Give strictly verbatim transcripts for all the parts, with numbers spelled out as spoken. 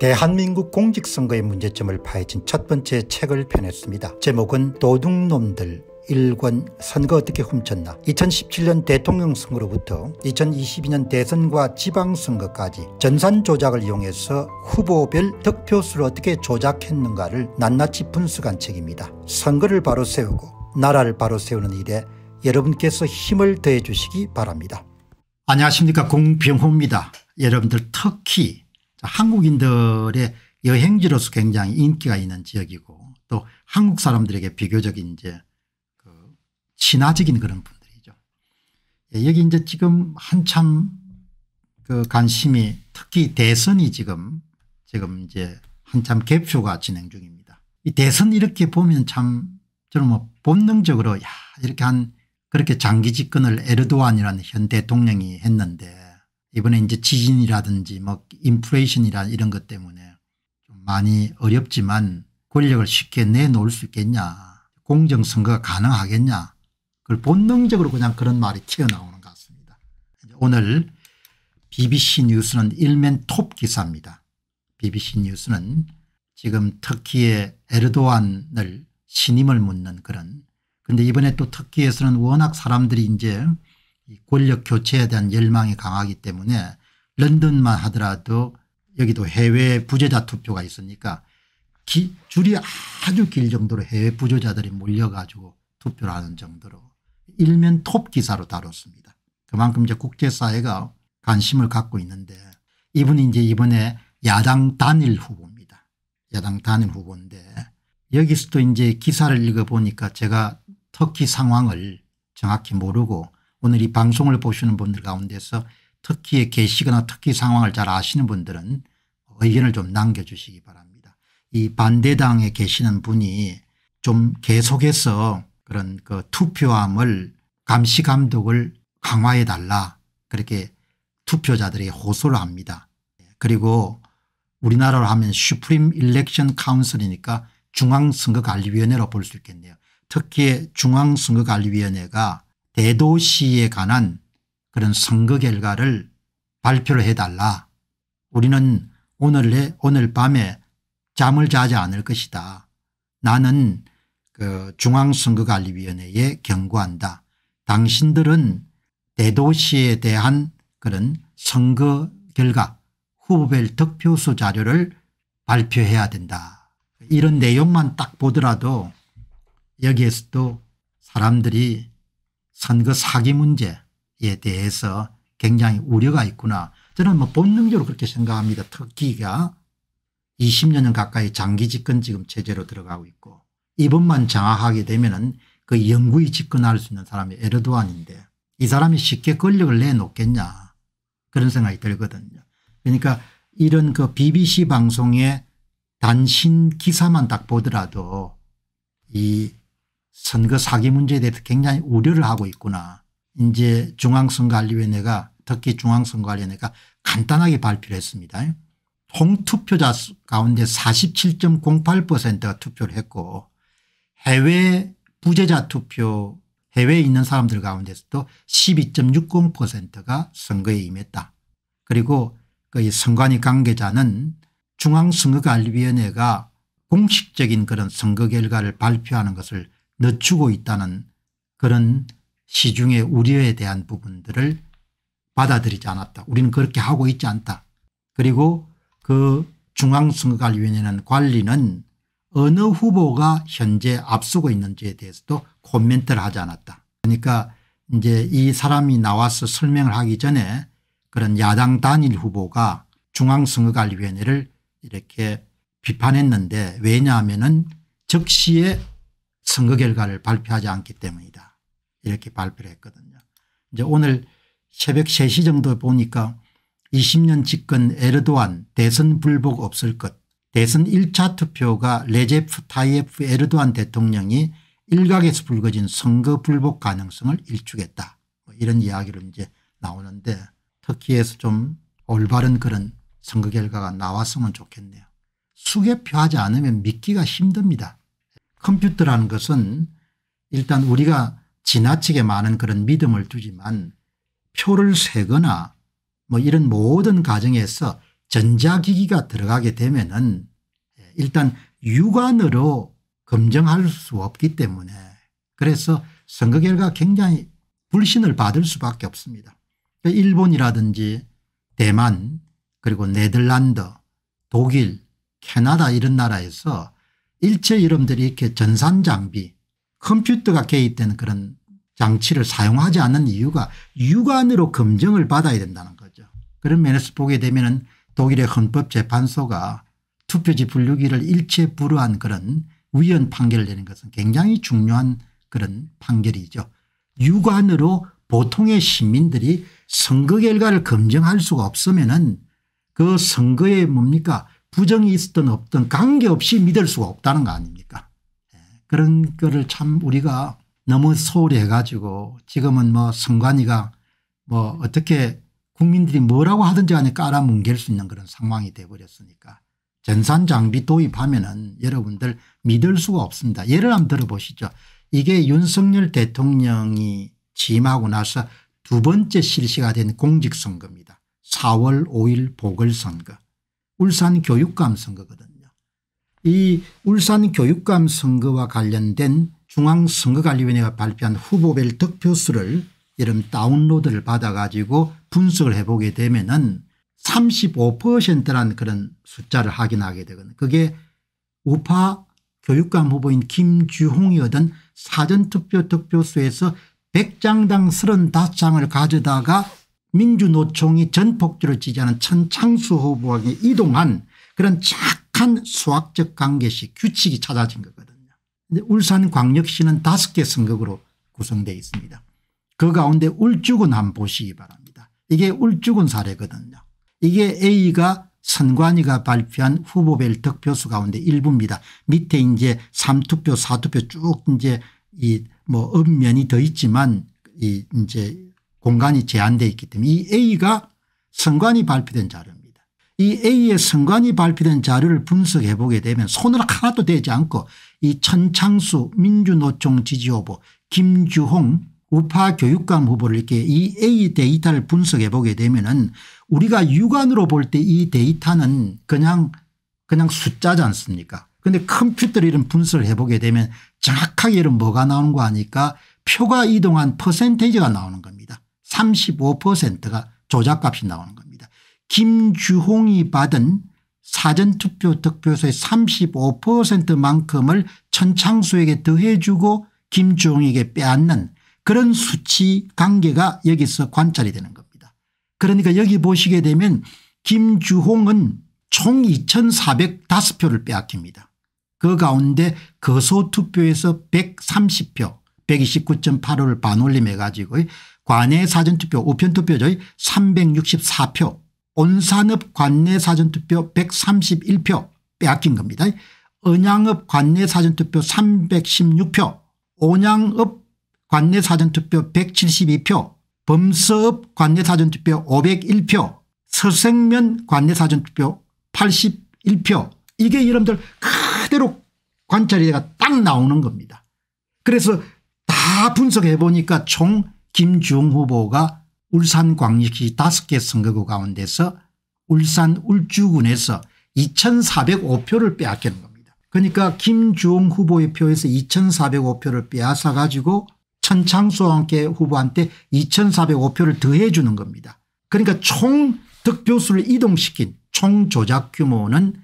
대한민국 공직선거의 문제점을 파헤친 첫 번째 책을 펴냈습니다. 제목은 도둑놈들 일 권 선거 어떻게 훔쳤나. 이천십칠 년 대통령 선거로부터 이천이십이 년 대선과 지방선거까지 전산 조작을 이용해서 후보별 득표수를 어떻게 조작했는가를 낱낱이 분석한 책입니다. 선거를 바로 세우고 나라를 바로 세우는 일에 여러분께서 힘을 더해 주시기 바랍니다. 안녕하십니까, 공병호입니다. 여러분들, 특히 한국인들의 여행지로서 굉장히 인기가 있는 지역이고 또 한국 사람들에게 비교적 이제 그 친화적인 그런 분들이죠. 여기 이제 지금 한참 그 관심이, 특히 대선이 지금 지금 이제 한참 개표가 진행 중입니다. 이 대선 이렇게 보면 참 저는 뭐 본능적으로 야 이렇게 한 그렇게 장기 집권을 에르도안이라는 현 대통령이 했는데 이번에 이제 지진이라든지 뭐 인플레이션이라 이런 것 때문에 좀 많이 어렵지만 권력을 쉽게 내놓을 수 있겠냐, 공정선거가 가능하겠냐, 그걸 본능적으로 그냥 그런 말이 튀어나오는 것 같습니다. 오늘 비비씨 뉴스는 일면 톱 기사입니다. 비비씨 뉴스는 지금 터키의 에르도안을 신임을 묻는 그런, 근데 이번에 또 터키에서는 워낙 사람들이 이제 권력 교체에 대한 열망이 강하기 때문에 런던만 하더라도 여기도 해외 부재자 투표가 있으니까 기, 줄이 아주 길 정도로 해외 부재자들이 몰려가지고 투표를 하는 정도로 일면 톱 기사로 다뤘습니다. 그만큼 이제 국제사회가 관심을 갖고 있는데, 이분이 이제 이번에 야당 단일 후보입니다. 야당 단일 후보인데 여기서도 이제 기사를 읽어보니까 제가 터키 상황을 정확히 모르고, 오늘 이 방송을 보시는 분들 가운데서 터키에 계시거나 터키 상황을 잘 아시는 분들은 의견을 좀 남겨주시기 바랍니다. 이 반대당에 계시는 분이 좀 계속해서 그런 그 투표함을 감시 감독을 강화해 달라, 그렇게 투표자들이 호소를 합니다. 그리고 우리나라로 하면 슈프림 일렉션 카운슬이니까 중앙선거관리위원회로 볼 수 있겠네요. 터키의 중앙선거관리위원회가 대도시에 관한 그런 선거 결과를 발표를 해달라. 우리는 오늘, 오늘 밤에 잠을 자지 않을 것이다. 나는 그 중앙선거관리위원회에 경고한다. 당신들은 대도시에 대한 그런 선거 결과 후보별 득표수 자료를 발표해야 된다. 이런 내용만 딱 보더라도 여기에서도 사람들이 선거 사기 문제에 대해서 굉장히 우려가 있구나. 저는 뭐 본능적으로 그렇게 생각합니다. 터키가 이십 년 가까이 장기 집권 지금 체제로 들어가고 있고, 이번만 장악하게 되면은 그 영구히 집권할 수 있는 사람이 에르도안인데 이 사람이 쉽게 권력을 내놓겠냐, 그런 생각이 들거든요. 그러니까 이런 그 비비씨 방송의 단신 기사만 딱 보더라도 이 선거 사기 문제에 대해서 굉장히 우려를 하고 있구나. 이제 중앙선거관리위원회가, 특히 중앙선거관리위원회가 간단하게 발표를 했습니다. 총투표자 가운데 사십칠 점 공팔 퍼센트가 투표를 했고, 해외 부재자 투표, 해외에 있는 사람들 가운데서도 십이 점 육공 퍼센트가 선거에 임했다. 그리고 그 선관위 관계자는 중앙선거관리위원회가 공식적인 그런 선거 결과를 발표하는 것을 늦추고 있다는 그런 시중의 우려에 대한 부분들을 받아들이지 않았다. 우리는 그렇게 하고 있지 않다. 그리고 그 중앙선거관리위원회는 관리는 어느 후보가 현재 앞서고 있는지에 대해서도 코멘트를 하지 않았다. 그러니까 이제 이 사람이 나와서 설명을 하기 전에 그런 야당 단일 후보가 중앙선거관리위원회를 이렇게 비판했는데, 왜냐하면은 적시에 선거 결과를 발표하지 않기 때문이다, 이렇게 발표를 했거든요. 이제 오늘 새벽 세 시 정도 보니까 이십 년 집권 에르도안 대선 불복 없을 것, 대선 일 차 투표가 레제프 타이에프 에르도안 대통령이 일각에서 불거진 선거 불복 가능성을 일축했다, 뭐 이런 이야기로 이제 나오는데, 터키에서 좀 올바른 그런 선거 결과가 나왔으면 좋겠네요. 수개표하지 않으면 믿기가 힘듭니다. 컴퓨터라는 것은 일단 우리가 지나치게 많은 그런 믿음을 두지만 표를 세거나 뭐 이런 모든 과정에서 전자기기가 들어가게 되면은 일단 육안으로 검증할 수 없기 때문에 그래서 선거 결과 굉장히 불신을 받을 수밖에 없습니다. 일본이라든지 대만 그리고 네덜란드 독일 캐나다 이런 나라에서 일체 여러분들이 이렇게 전산장비 컴퓨터가 개입되는 그런 장치를 사용하지 않는 이유가 육안으로 검증을 받아야 된다는 거죠. 그런 면에서 보게 되면 독일의 헌법재판소가 투표지 분류기를 일체 불허한 그런 위헌 판결을 내는 것은 굉장히 중요한 그런 판결이죠. 육안으로 보통의 시민들이 선거 결과를 검증할 수가 없으면은 그 선거에 뭡니까 부정이 있었든 없든 관계없이 믿을 수가 없다는 거 아닙니까. 그런 거를 참 우리가 너무 소홀히 해가지고 지금은 뭐 선관위가 뭐 어떻게 국민들이 뭐라고 하든지 간에 깔아뭉갤 수 있는 그런 상황이 돼버렸으니까 전산장비 도입하면은 여러분들 믿을 수가 없습니다. 예를 한번 들어보시죠. 이게 윤석열 대통령이 취임하고 나서 두 번째 실시가 된 공직선거입니다. 사월 오일 보궐선거. 울산 교육감 선거거든요. 이 울산 교육감 선거와 관련된 중앙선거관리위원회가 발표한 후보별 득표수를 이런 다운로드를 받아가지고 분석을 해보게 되면은 삼십오 퍼센트라는 그런 숫자를 확인하게 되거든요. 그게 우파 교육감 후보인 김주홍이 얻은 사전투표 득표수에서 백 장당 삼십오 장을 가져다가 민주노총이 전폭주를 지지하는 천창수 후보에게 이동한 그런 착한 수학적 관계식 규칙이 찾아진 거거든요. 울산광역시는 다섯 개 선거구로 구성되어 있습니다. 그 가운데 울주군 한번 보시기 바랍니다. 이게 울주군 사례거든요. 이게 A가 선관위가 발표한 후보별 득표수 가운데 일부입니다. 밑에 이제 삼 투표 사 투표 쭉 이제 이 뭐 읍면이 더 있지만 이 이제 공간이 제한되어 있기 때문에 이 A가 선관위 발표된 자료입니다. 이 A의 선관위 발표된 자료를 분석해 보게 되면 손으로 하나도 대지 않고 이 천창수 민주노총 지지후보 김주홍 우파 교육감 후보를 이렇게 이 A 데이터를 분석해 보게 되면은 우리가 육안으로 볼 때 이 데이터는 그냥 그냥 숫자지 않습니까? 그런데 컴퓨터로 이런 분석을 해보게 되면 정확하게 이런 뭐가 나오는 거 아니까 표가 이동한 퍼센테이지가 나오는 겁니다. 삼십오 퍼센트가 조작값이 나오는 겁니다. 김주홍이 받은 사전투표 득표수의 삼십오 퍼센트만큼을 천창수에게 더해주고 김주홍에게 빼앗는 그런 수치 관계가 여기서 관찰이 되는 겁니다. 그러니까 여기 보시게 되면 김주홍은 총 이천사백오 표를 빼앗깁니다. 그 가운데 거소투표에서 백삼십 표 백이십구 점 팔오를 반올림해 가지고 관내 사전투표 우편투표죠. 삼백육십사 표 온산읍 관내 사전투표 백삼십일 표 빼앗긴 겁니다. 언양읍 관내 사전투표 삼백십육 표 온양읍 관내 사전투표 백칠십이 표 범서읍 관내 사전투표 오백일 표 서생면 관내 사전투표 팔십일 표 이게 여러분들 그대로 관찰이 딱 나오는 겁니다. 그래서 다 분석해 보니까 총 김주홍 후보가 울산광역시 다섯 개 선거구 가운데서 울산 울주군에서 이천사백오 표를 빼앗기는 겁니다. 그러니까 김주홍 후보의 표에서 이천사백오 표를 빼앗아 가지고 천창수와 함께 후보한테 이천사백오 표를 더해 주는 겁니다. 그러니까 총 득표수를 이동시킨 총 조작 규모는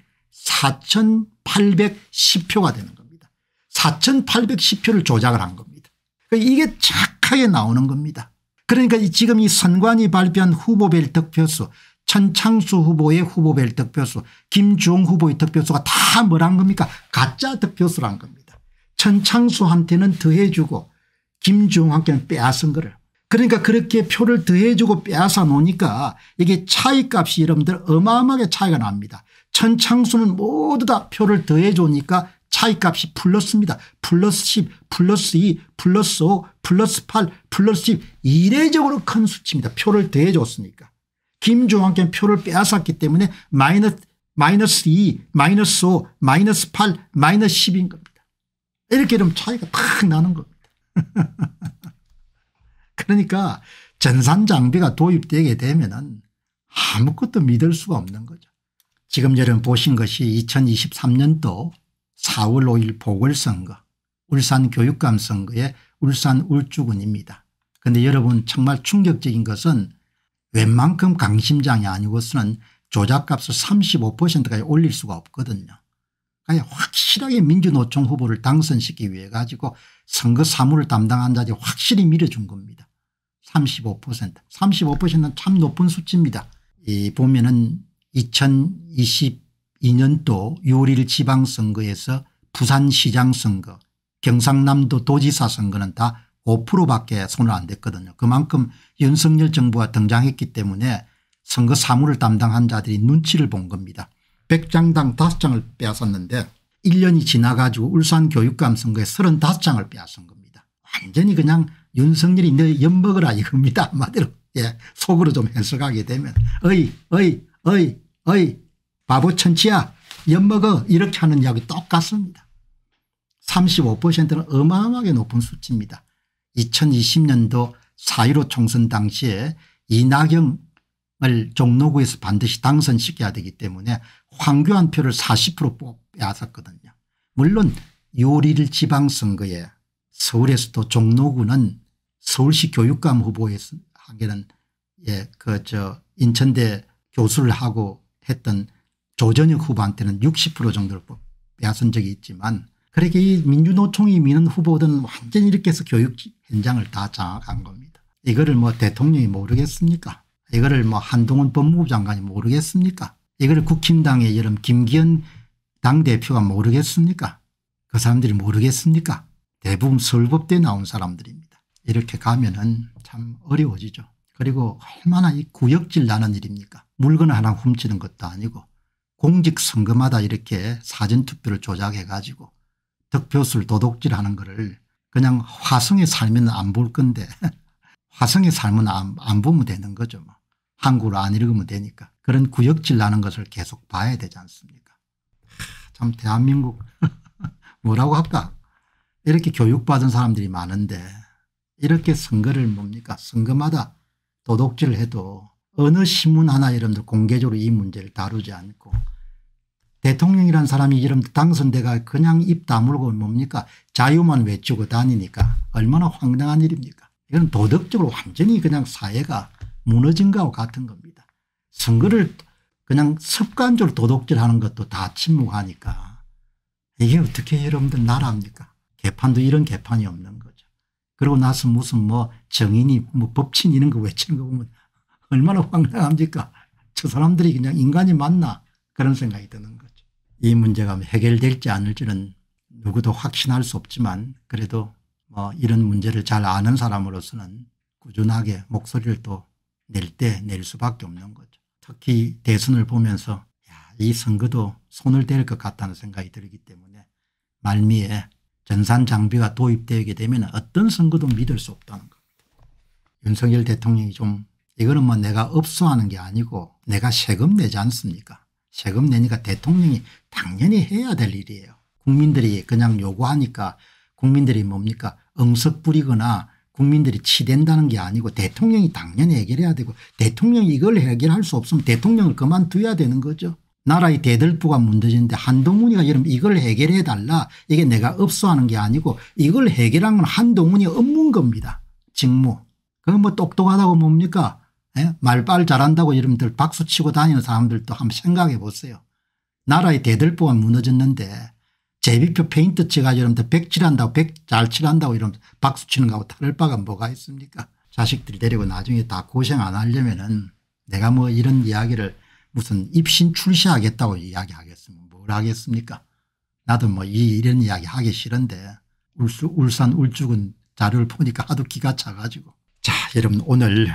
사천팔백십 표가 되는 겁니다. 사천팔백십 표를 조작을 한 겁니다. 이게 착하게 나오는 겁니다. 그러니까 지금 이 선관위 발표한 후보별 득표수 천창수 후보의 후보별 득표수 김주홍 후보의 득표수가 다 뭐란 겁니까 가짜 득표수란 겁니다. 천창수한테는 더해 주고 김주홍한테는 빼앗은 거를. 그러니까 그렇게 표를 더해 주고 빼앗아 놓으니까 이게 차이값이 여러분들 어마어마하게 차이가 납니다. 천창수는 모두 다 표를 더해 주니까 차이값이 플러스입니다. 플러스 십 플러스 이 플러스 오 플러스 팔 플러스 십 이례적으로 큰 수치입니다. 표를 더해 줬으니까. 김주홍한테는 표를 빼앗았기 때문에 마이너스, 마이너스 이 마이너스 오 마이너스 팔 마이너스 십인 겁니다. 이렇게 되면 차이가 팍 나는 겁니다. 그러니까 전산 장비가 도입되게 되면은 아무것도 믿을 수가 없는 거죠. 지금 여러분 보신 것이 이천이십삼 년도 사월 오일 보궐선거 울산교육감 선거의 울산 울주군입니다. 그런데 여러분 정말 충격적인 것은 웬만큼 강심장이 아니고서는 조작값을 삼십오 퍼센트까지 올릴 수가 없거든요. 그러니까 확실하게 민주노총 후보를 당선시키기 위해 가지고 선거 사무를 담당한 자들이 확실히 밀어준 겁니다. 삼십오 퍼센트. 삼십오 퍼센트는 참 높은 수치입니다. 이 보면은 이천이십이 년도 유월 일 지방선거에서 부산시장 선거 경상남도 도지사 선거는 다 오 퍼센트밖에 손을 안 댔거든요. 그만큼 윤석열 정부가 등장했기 때문에 선거 사무를 담당한 자들이 눈치를 본 겁니다. 백 장당 다섯 장을 빼앗았는데 일 년이 지나가지고 울산교육감 선거에 서른다섯 장을 빼앗은 겁니다. 완전히 그냥 윤석열이 너 엿먹으라 이겁니다. 한마디로. 예, 속으로 좀 해석하게 되면 어이 어이 어이 어이 바보 천치야 엿먹어 이렇게 하는 이야기 똑같습니다. 삼십오 퍼센트는 어마어마하게 높은 수치입니다. 이천이십 년도 사 일오 총선 당시에 이낙연을 종로구에서 반드시 당선시켜야 되기 때문에 황교안 표를 사십 퍼센트 빼앗았거든요. 물론 유월 일 일 지방선거에 서울에서도 종로구는 서울시 교육감 후보에서 하기는 예, 그 저 인천대 교수를 하고 했던 조전혁 후보한테는 육십 퍼센트 정도를 빼앗은 적이 있지만 그렇게 이 민주노총이 미는 후보들은 완전히 이렇게 해서 교육 현장을 다 장악한 겁니다. 이거를 뭐 대통령이 모르겠습니까? 이거를 뭐 한동훈 법무부 장관이 모르겠습니까? 이거를 국힘당의 여름 김기현 당대표가 모르겠습니까? 그 사람들이 모르겠습니까? 대부분 서울법대에 나온 사람들입니다. 이렇게 가면은 참 어려워지죠. 그리고 얼마나 이 구역질 나는 일입니까? 물건 하나 훔치는 것도 아니고 공직선거마다 이렇게 사전투표를 조작해 가지고 득표수를 도둑질하는 거를 그냥 화성에 살면 안 볼 건데 화성에 살면 안, 안 보면 되는 거죠. 뭐. 한국어를 안 읽으면 되니까. 그런 구역질 나는 것을 계속 봐야 되지 않습니까? 참 대한민국 뭐라고 할까? 이렇게 교육받은 사람들이 많은데 이렇게 선거를 뭡니까? 선거마다 도둑질을 해도 어느 신문 하나 여러분들 공개적으로 이 문제를 다루지 않고 대통령이라는 사람이 여러분들 당선돼가 그냥 입 다물고 뭡니까? 자유만 외치고 다니니까 얼마나 황당한 일입니까? 이건 도덕적으로 완전히 그냥 사회가 무너진 거하고 같은 겁니다. 선거를 그냥 습관적으로 도둑질하는 것도 다 침묵하니까 이게 어떻게 여러분들 나라입니까? 개판도 이런 개판이 없는 거죠. 그러고 나서 무슨 뭐 정인이 뭐 법친 이런 거 외치는 거 보면 얼마나 황당합니까? 저 사람들이 그냥 인간이 맞나 그런 생각이 드는 거죠. 이 문제가 해결될지 않을지는 누구도 확신할 수 없지만 그래도 뭐 이런 문제를 잘 아는 사람으로서는 꾸준하게 목소리를 또 낼 때 낼 수밖에 없는 거죠. 특히 대선을 보면서 야, 이 선거도 손을 댈 것 같다는 생각이 들기 때문에 말미에 전산 장비가 도입되게 되면 어떤 선거도 믿을 수 없다는 겁니다. 윤석열 대통령이 좀 이거는 뭐 내가 업소하는 게 아니고 내가 세금 내지 않습니까? 세금 내니까 대통령이 당연히 해야 될 일이에요. 국민들이 그냥 요구하니까 국민들이 뭡니까 응석 부리거나 국민들이 치댄다는 게 아니고 대통령이 당연히 해결해야 되고 대통령이 이걸 해결할 수 없으면 대통령을 그만둬야 되는 거죠. 나라의 대들보가 무너지는데 한동훈이가 이러면 이걸 해결해 달라 이게 내가 업소하는 게 아니고 이걸 해결한 건 한동훈이 업무인 겁니다. 직무. 그건 뭐 똑똑하다고 뭡니까 예? 말빨 잘한다고 여러분들 박수치고 다니는 사람들도 한번 생각해 보세요. 나라의 대들보가 무너졌는데 제비표 페인트 치가 여러분들 백 칠한다고 백 잘 칠한다고 이러면 박수치는 거하고 다를 바가 뭐가 있습니까? 자식들 데리고 나중에 다 고생 안 하려면은 내가 뭐 이런 이야기를 무슨 입신 출시하겠다고 이야기하겠으면 뭘 하겠습니까? 나도 뭐 이 이런 이야기 하기 싫은데 울수, 울산 울주군 자료를 보니까 하도 기가 차가지고. 자 여러분 오늘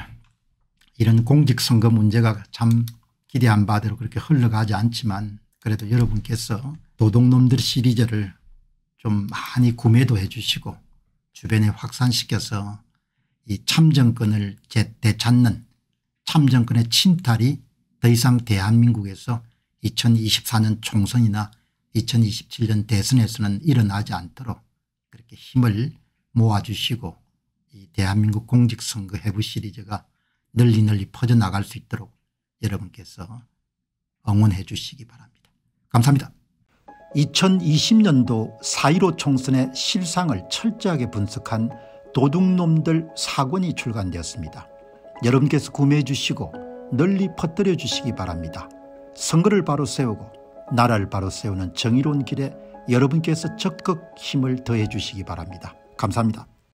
이런 공직선거 문제가 참 기대한 바대로 그렇게 흘러가지 않지만 그래도 여러분께서 도둑놈들 시리즈를 좀 많이 구매도 해 주시고 주변에 확산시켜서 이 참정권을 되찾는 참정권의 침탈이 더 이상 대한민국에서 이천이십사 년 총선이나 이천이십칠 년 대선에서는 일어나지 않도록 그렇게 힘을 모아주시고 이 대한민국 공직선거 해부 시리즈가 널리 널리 퍼져나갈 수 있도록 여러분께서 응원해 주시기 바랍니다. 감사합니다. 이천이십 년도 사 일오 총선의 실상을 철저하게 분석한 도둑놈들 사 권이 출간되었습니다. 여러분께서 구매해 주시고 널리 퍼뜨려 주시기 바랍니다. 선거를 바로 세우고 나라를 바로 세우는 정의로운 길에 여러분께서 적극 힘을 더해 주시기 바랍니다. 감사합니다.